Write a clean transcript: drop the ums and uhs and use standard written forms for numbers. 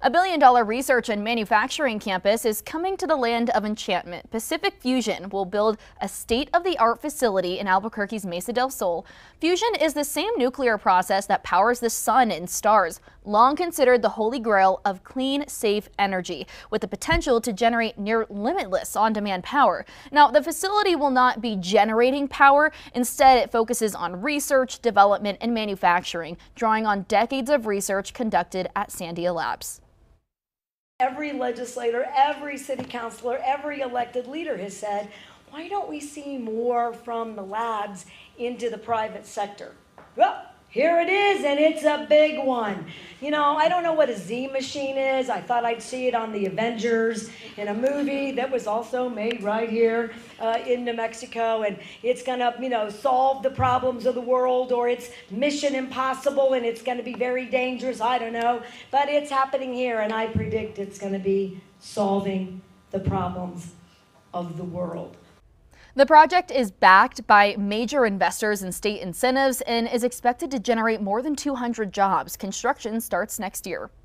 A billion-dollar research and manufacturing campus is coming to the land of enchantment. Pacific Fusion will build a state-of-the-art facility in Albuquerque's Mesa del Sol. Fusion is the same nuclear process that powers the sun and stars, long considered the holy grail of clean, safe energy, with the potential to generate near limitless on-demand power. Now, the facility will not be generating power. Instead, it focuses on research, development, and manufacturing, drawing on decades of research conducted at Sandia Labs. Every legislator, every city councilor, every elected leader has said, why don't we see more from the labs into the private sector? Well, here it is, and it's a big one. You know, I don't know what a Z machine is. I thought I'd see it on the Avengers in a movie that was also made right here in New Mexico, and it's gonna, solve the problems of the world, or it's Mission Impossible and it's gonna be very dangerous, I don't know. But it's happening here, and I predict it's gonna be solving the problems of the world. The project is backed by major investors and state incentives and is expected to generate more than 200 jobs. Construction starts next year.